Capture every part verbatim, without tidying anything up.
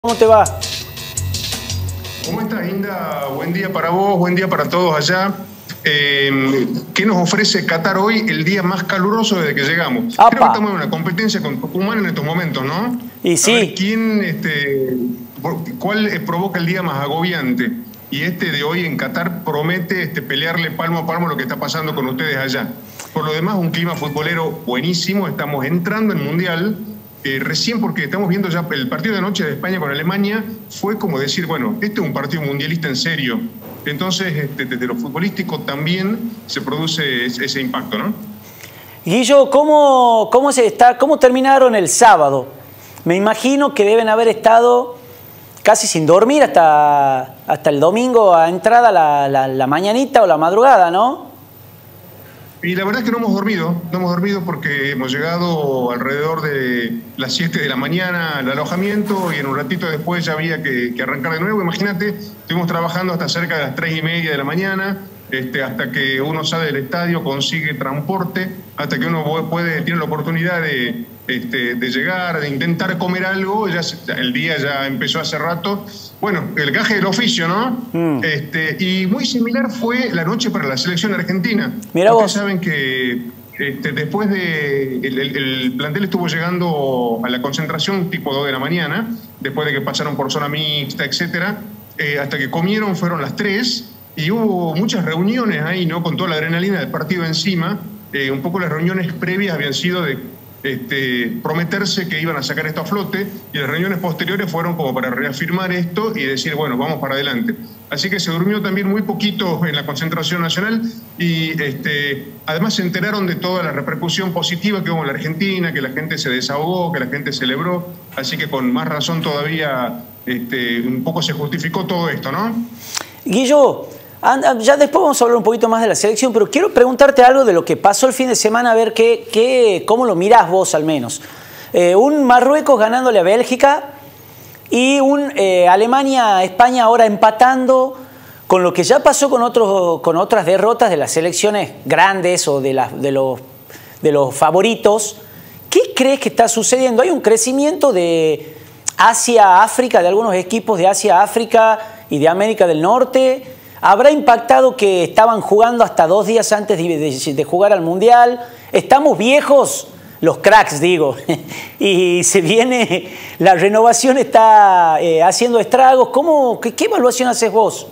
¿Cómo te va? ¿Cómo estás, Inda? Buen día para vos, buen día para todos allá. Eh, ¿Qué nos ofrece Qatar hoy, el día más caluroso desde que llegamos? ¡Apa! Creo que estamos en una competencia con Tucumán en estos momentos, ¿no? Y sí. A ver quién, este, cuál provoca el día más agobiante. Y este de hoy en Qatar promete este, pelearle palmo a palmo lo que está pasando con ustedes allá. Por lo demás, un clima futbolero buenísimo. Estamos entrando en Mundial. Eh, recién porque estamos viendo ya el partido de anoche de España con Alemania, fue como decir, bueno, este es un partido mundialista en serio. Entonces, este, desde lo futbolístico también se produce ese, ese impacto, ¿no? Guillo, ¿cómo, cómo, se está, ¿cómo terminaron el sábado? Me imagino que deben haber estado casi sin dormir hasta, hasta el domingo a entrada la, la, la mañanita o la madrugada, ¿no? Y la verdad es que no hemos dormido, no hemos dormido porque hemos llegado alrededor de las siete de la mañana al alojamiento y en un ratito después ya había que, que arrancar de nuevo. Imagínate, estuvimos trabajando hasta cerca de las tres y media de la mañana, este, hasta que uno sale del estadio, consigue transporte, hasta que uno puede, tiene la oportunidad de, este, de llegar, de intentar comer algo. Ya el día ya empezó hace rato. Bueno, el gaje del oficio, ¿no? Mm. Este, y muy similar fue la noche para la selección argentina. Mirá Ustedes vos. saben que este, después de... El, el, el plantel estuvo llegando a la concentración tipo dos de la mañana, después de que pasaron por zona mixta, etcétera, eh, hasta que comieron fueron las tres, y hubo muchas reuniones ahí, ¿no? Con toda la adrenalina del partido encima. Eh, un poco las reuniones previas habían sido de Este, prometerse que iban a sacar esto a flote, y las reuniones posteriores fueron como para reafirmar esto y decir, bueno, vamos para adelante. Así que se durmió también muy poquito en la concentración nacional y este, además se enteraron de toda la repercusión positiva que hubo en la Argentina, que la gente se desahogó, que la gente celebró, así que con más razón todavía este, un poco se justificó todo esto, ¿no? Guillo, ya después vamos a hablar un poquito más de la selección, pero quiero preguntarte algo de lo que pasó el fin de semana, a ver qué, qué, cómo lo mirás vos al menos. Eh, un Marruecos ganándole a Bélgica y un eh, Alemania-España ahora empatando, con lo que ya pasó con, otros, con otras derrotas de las selecciones grandes o de, las, de, los, de los favoritos. ¿Qué crees que está sucediendo? Hay un crecimiento de Asia-África, de algunos equipos de Asia-África y de América del Norte. ¿Habrá impactado que estaban jugando hasta dos días antes de, de, de jugar al Mundial? ¿Estamos viejos? Los cracks, digo. Y se viene, la renovación está eh, haciendo estragos. ¿Cómo, qué, ¿Qué evaluación haces vos?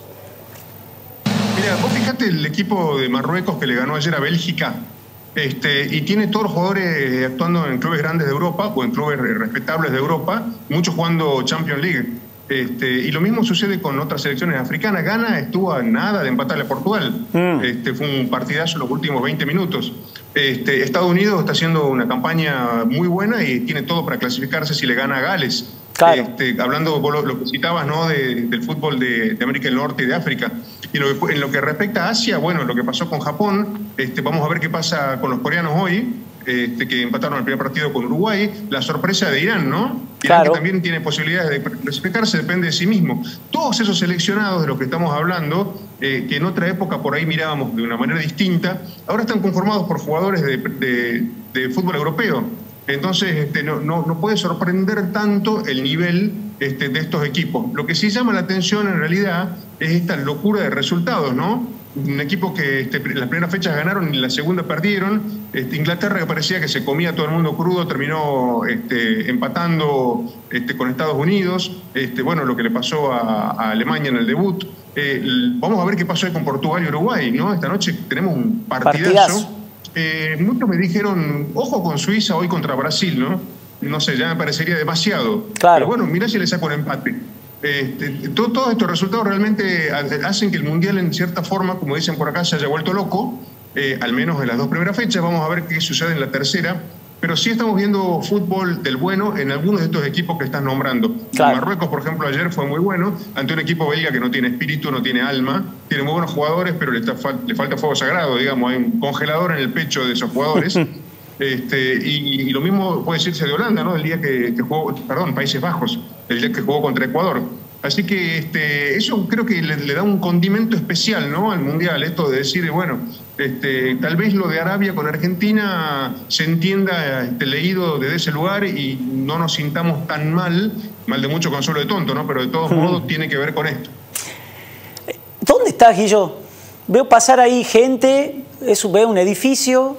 Mira, vos fíjate el equipo de Marruecos que le ganó ayer a Bélgica. Este, y tiene todos los jugadores actuando en clubes grandes de Europa o en clubes respetables de Europa, muchos jugando Champions League. Este, y lo mismo sucede con otras selecciones africanas. Ghana estuvo a nada de empatarle a Portugal. Mm. Este, fue un partidazo en los últimos veinte minutos. Este, Estados Unidos está haciendo una campaña muy buena y tiene todo para clasificarse si le gana a Gales. Claro. Este, hablando de lo, lo que citabas, ¿no? de, del fútbol de, de América del Norte y de África. Y lo que, en lo que respecta a Asia, bueno, lo que pasó con Japón, este, vamos a ver qué pasa con los coreanos hoy. Este, que empataron el primer partido con Uruguay, la sorpresa de Irán, ¿no? Irán, claro, que también tiene posibilidades de clasificarse, depende de sí mismo. Todos esos seleccionados de los que estamos hablando, eh, que en otra época por ahí mirábamos de una manera distinta, ahora están conformados por jugadores de, de, de fútbol europeo. Entonces este, no, no, no puede sorprender tanto el nivel este, de estos equipos. Lo que sí llama la atención en realidad es esta locura de resultados, ¿no? Un equipo que este, las primeras fechas ganaron y la segunda perdieron. Este, Inglaterra, que parecía que se comía a todo el mundo crudo, terminó este, empatando este, con Estados Unidos. Este, bueno, lo que le pasó a, a Alemania en el debut. Eh, vamos a ver qué pasó ahí con Portugal y Uruguay, ¿no? Esta noche tenemos un partidazo. partidazo. Eh, muchos me dijeron, ojo con Suiza hoy contra Brasil, ¿no? No sé, ya me parecería demasiado. Claro. Pero bueno, mirá si le saco un empate. Este, todo, todos estos resultados realmente hacen que el Mundial en cierta forma, como dicen por acá, se haya vuelto loco, eh, al menos en las dos primeras fechas. Vamos a ver qué sucede en la tercera, pero sí estamos viendo fútbol del bueno en algunos de estos equipos que estás nombrando. Claro. Marruecos, por ejemplo, ayer fue muy bueno ante un equipo belga que no tiene espíritu, no tiene alma, tiene muy buenos jugadores, pero le, está, le falta fuego sagrado, digamos, hay un congelador en el pecho de esos jugadores. Este, y, y lo mismo puede decirse de Holanda, ¿no? El día que, que jugó, perdón, Países Bajos, el día que jugó contra Ecuador. Así que este, eso creo que le, le da un condimento especial, ¿no?, al Mundial, esto de decir, bueno, este, tal vez lo de Arabia con Argentina se entienda este, leído desde ese lugar y no nos sintamos tan mal, mal de mucho consuelo de tonto, ¿no?, pero de todos modos tiene que ver con esto. ¿Dónde estás, Guillo? Veo pasar ahí gente, eso, veo un edificio.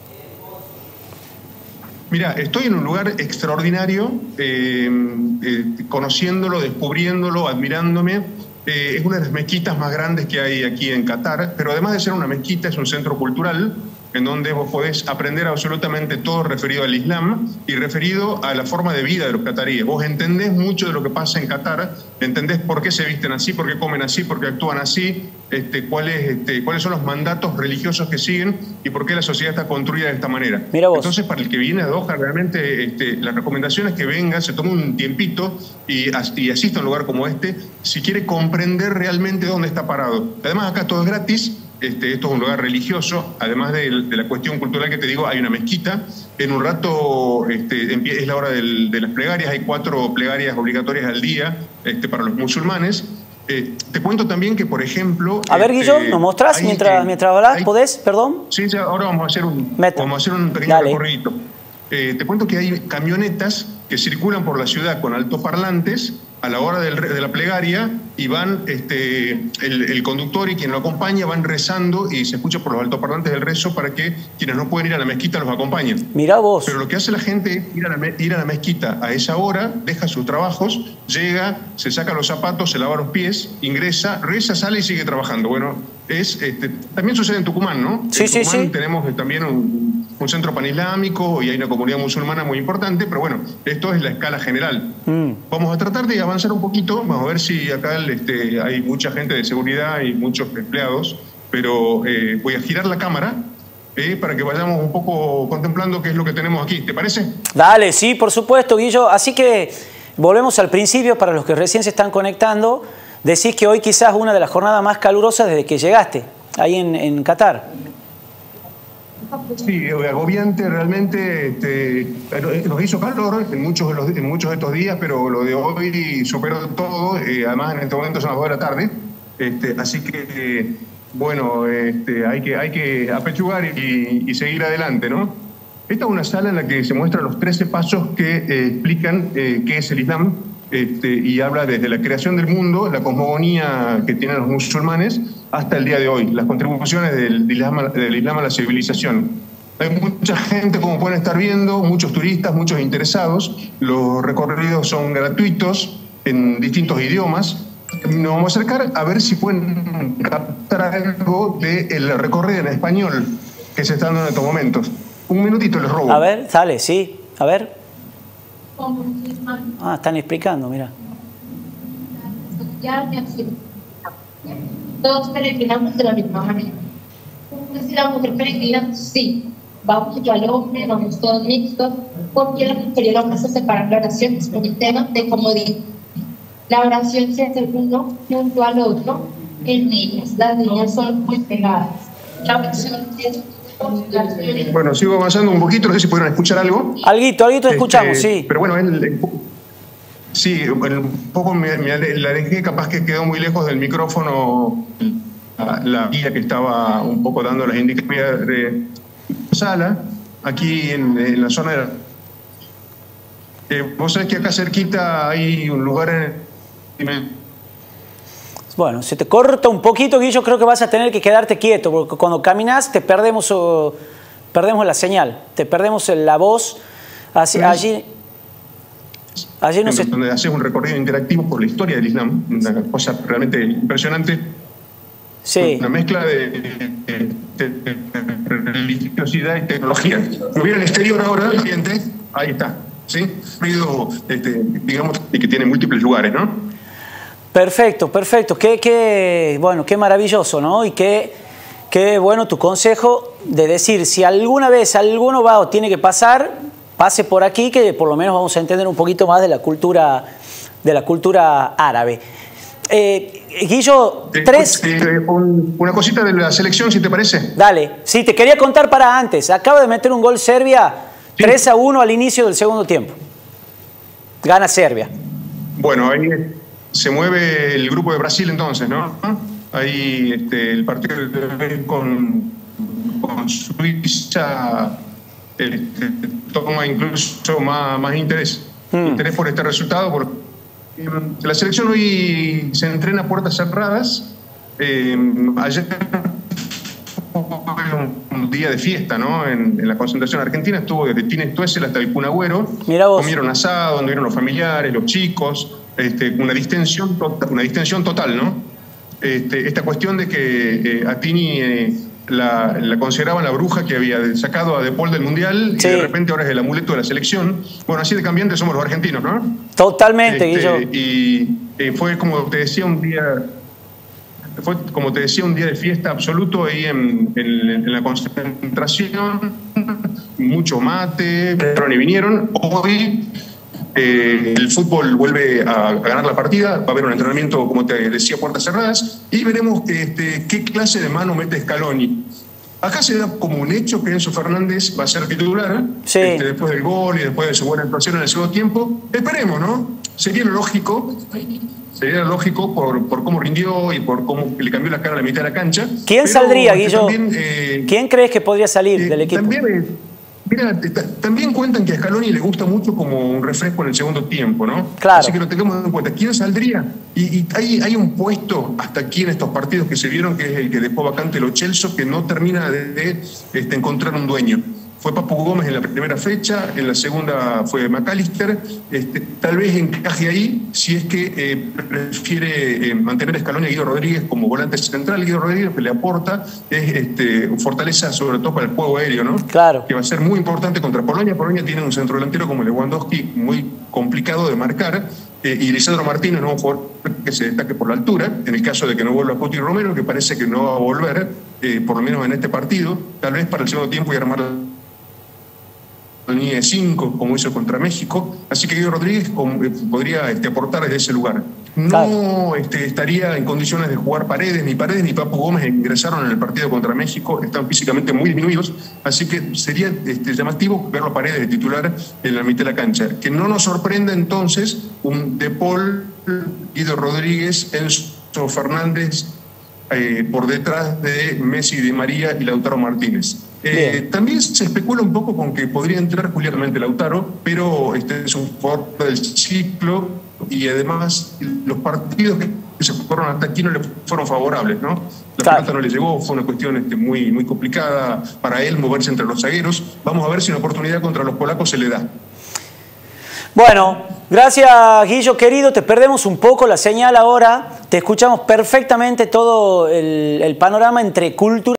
Mira, estoy en un lugar extraordinario, eh, eh, conociéndolo, descubriéndolo, admirándome. Eh, es una de las mezquitas más grandes que hay aquí en Qatar, pero además de ser una mezquita, es un centro cultural en donde vos podés aprender absolutamente todo referido al Islam y referido a la forma de vida de los cataríes. Vos entendés mucho de lo que pasa en Qatar, entendés por qué se visten así, por qué comen así, por qué actúan así, este, cuáles, este, cuáles son los mandatos religiosos que siguen y por qué la sociedad está construida de esta manera. Mira vos. Entonces, para el que viene a Doha, realmente este, la recomendación es que venga, se tome un tiempito y, y asista a un lugar como este, si quiere comprender realmente dónde está parado. Además, acá todo es gratis. Este, esto es un lugar religioso, además de, de la cuestión cultural que te digo, hay una mezquita. En un rato este, es la hora del, de las plegarias, hay cuatro plegarias obligatorias al día este, para los musulmanes. Eh, te cuento también que, por ejemplo... A ver, este, Guillo, ¿nos mostrás hay, mientras, eh, mientras hablas? hay, ¿Podés? Perdón. Sí, sí, ahora vamos a hacer un, vamos a hacer un pequeño Dale. recorrido. Eh, te cuento que hay camionetas que circulan por la ciudad con altoparlantes a la hora del, de la plegaria y van, este, el, el conductor y quien lo acompaña van rezando y se escucha por los altoparlantes del rezo para que quienes no pueden ir a la mezquita los acompañen. Mirá vos. Pero lo que hace la gente es ir a la, ir a la mezquita a esa hora, deja sus trabajos, llega, se saca los zapatos, se lava los pies, ingresa, reza, sale y sigue trabajando. Bueno, es, este, también sucede en Tucumán, ¿no? Sí, en sí, Tucumán sí. tenemos también un, un centro panislámico y hay una comunidad musulmana muy importante, pero bueno, esto es la escala general. Mm. Vamos a tratar de avanzar un poquito, vamos a ver si acá este, hay mucha gente de seguridad y muchos empleados, pero eh, voy a girar la cámara eh, para que vayamos un poco contemplando qué es lo que tenemos aquí. ¿Te parece? Dale, sí, por supuesto, Guillo. Así que volvemos al principio para los que recién se están conectando. Decís que hoy quizás una de las jornadas más calurosas desde que llegaste, ahí en, en Qatar. Sí, agobiante realmente, este, nos hizo calor en muchos, de los, en muchos de estos días, pero lo de hoy superó todo, eh, además en este momento son las dos de la tarde, este, así que, eh, bueno, este, hay, que, hay que apechugar y, y seguir adelante, ¿no? Esta es una sala en la que se muestran los trece pasos que eh, explican eh, qué es el Islam, este, y habla desde la creación del mundo, la cosmogonía que tienen los musulmanes, hasta el día de hoy, las contribuciones del, del, Islam, del Islam a la civilización. Hay mucha gente, como pueden estar viendo, muchos turistas, muchos interesados. Los recorridos son gratuitos en distintos idiomas. Nos vamos a acercar a ver si pueden captar algo del recorrido en español que se está dando en estos momentos. Un minutito les robo. A ver, sale, sí. A ver. Ah, están explicando, mira. Todos peregrinamos de la misma manera. Si la mujer peregrina, sí. Vamos yo al hombre, vamos todos mixtos, porque la mujer y el hombre se separan la oración, es por el tema de comodidad. La oración se hace uno junto al otro en niñas. Las niñas son muy pegadas. La oración es... Bueno, sigo avanzando un poquito, no sé si pudieron escuchar algo. Alguito, alguito escuchamos, este, sí. Pero bueno, el, el, sí, un poco me, me la alejé, capaz que quedó muy lejos del micrófono la, la guía que estaba un poco dando las indicaciones de sala, aquí en, en la zona de la... Eh, vos sabés que acá cerquita hay un lugar en... Bueno, se te corta un poquito, Guillo, creo que vas a tener que quedarte quieto, porque cuando caminas te perdemos, uh, perdemos la señal, te perdemos la voz. Así, pues, allí, allí no se... Donde haces un recorrido interactivo por la historia del Islam, una cosa realmente impresionante. Sí. Una mezcla de, de, de, de religiosidad y tecnología. Lo vi en el exterior ahora, gente, ahí está, ¿sí? Ruido, este, digamos, y que tiene múltiples lugares, ¿no? Perfecto, perfecto. Qué, qué, bueno, qué maravilloso, ¿no? Y qué, qué bueno tu consejo de decir, si alguna vez alguno va o tiene que pasar, pase por aquí, que por lo menos vamos a entender un poquito más de la cultura, de la cultura árabe. Eh, Guillo, tres... Eh, eh, un, una cosita de la selección, si te parece. Dale. Sí, te quería contar para antes. Acaba de meter un gol Serbia, sí. tres a uno al inicio del segundo tiempo. Gana Serbia. Bueno, ahí... se mueve el grupo de Brasil entonces, ¿no? Ahí este, el partido con, con Suiza este, toma incluso más, más interés, mm. interés por este resultado. Porque la selección hoy se entrena a puertas cerradas. Eh, ayer un día de fiesta, ¿no? En, en la concentración argentina estuvo desde Tine Stoessel hasta el Kun Agüero. Comieron asado, anduvieron los familiares, los chicos, este, una distensión total, una distensión total, ¿no? Este, esta cuestión de que eh, a Tini eh, la, la consideraban la bruja que había sacado a De Paul del Mundial, sí. Y de repente ahora es el amuleto de la selección. Bueno, así de cambiantes somos los argentinos, ¿no? Totalmente, este, Guillo. Y eh, fue como te decía un día... Fue, como te decía, un día de fiesta absoluto ahí en, en, en la concentración, mucho mate, pero ni vinieron. Hoy eh, el fútbol vuelve a, a ganar la partida, va a haber un entrenamiento, como te decía, puertas cerradas, y veremos este, qué clase de mano mete Scaloni. Acá se da como un hecho que Enzo Fernández va a ser titular, sí. este, después del gol y después de su buena actuación en el segundo tiempo. Esperemos, ¿no? Sería lo lógico. Sería lógico por, por cómo rindió y por cómo le cambió la cara a la mitad de la cancha. ¿Quién Pero, saldría, Guillo? También, eh, ¿Quién crees que podría salir eh, del equipo? También, eh, mira, también cuentan que a Scaloni le gusta mucho como un refresco en el segundo tiempo, ¿no? Claro. Así que lo tengamos en cuenta. ¿Quién saldría? Y, y hay, hay un puesto hasta aquí en estos partidos que se vieron, que es el que dejó vacante Lo Celso, que no termina de, de este, encontrar un dueño. Fue Papu Gómez en la primera fecha, en la segunda fue McAllister. Este, tal vez encaje ahí si es que eh, prefiere eh, mantener a Scaloni a Guido Rodríguez como volante central. Guido Rodríguez que le aporta es este, fortaleza sobre todo para el juego aéreo, ¿no? Claro. Que va a ser muy importante contra Polonia. Polonia tiene un centro delantero como Lewandowski muy complicado de marcar. Eh, y Lisandro Martínez no es un jugador que se destaque por la altura, en el caso de que no vuelva Cuti Romero, que parece que no va a volver, eh, por lo menos en este partido, tal vez para el segundo tiempo y armar línea de cinco, como hizo contra México, así que Guido Rodríguez podría este, aportar desde ese lugar. No claro. este, estaría en condiciones de jugar Paredes, ni Paredes ni Papu Gómez ingresaron en el partido contra México, están físicamente muy disminuidos, así que sería este, llamativo verlo a Paredes de titular en la mitad de la cancha. Que no nos sorprenda entonces un De Paul, Guido Rodríguez, Enzo Fernández, eh, por detrás de Messi, Di María y Lautaro Martínez. Eh, también se especula un poco con que podría entrar Julián Lautaro, pero este es un jugador del ciclo y además los partidos que se fueron hasta aquí no le fueron favorables, ¿no? La claro. pelota no le llegó, fue una cuestión este, muy, muy complicada para él moverse entre los zagueros. Vamos a ver si una oportunidad contra los polacos se le da. Bueno, gracias Guillo querido, te perdemos un poco la señal ahora, te escuchamos perfectamente todo el, el panorama entre cultura